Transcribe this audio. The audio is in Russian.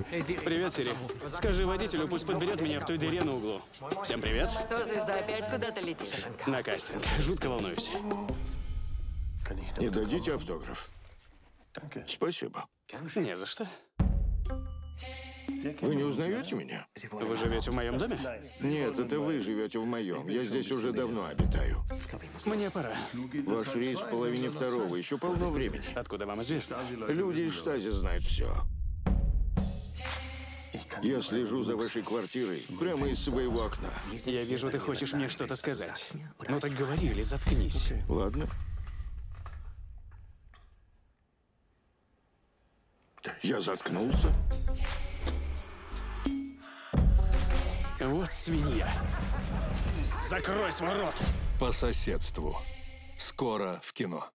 Привет, Сири. Скажи водителю, пусть подберет меня в той дыре на углу. Всем привет. То звезда опять куда-то летит. На кастинг. Жутко волнуюсь. Не дадите автограф? Спасибо. Не за что. Вы не узнаете меня? Вы живете в моем доме? Нет, это вы живете в моем. Я здесь уже давно обитаю. Мне пора. Ваш рейс в половине второго. Еще полно времени. Откуда вам известно? Люди из штази знают все. Я слежу за вашей квартирой прямо из своего окна. Я вижу, ты хочешь мне что-то сказать. Ну так говори или заткнись. Ладно? Я заткнулся. Вот свинья. Закрой свой рот. По соседству. Скоро в кино.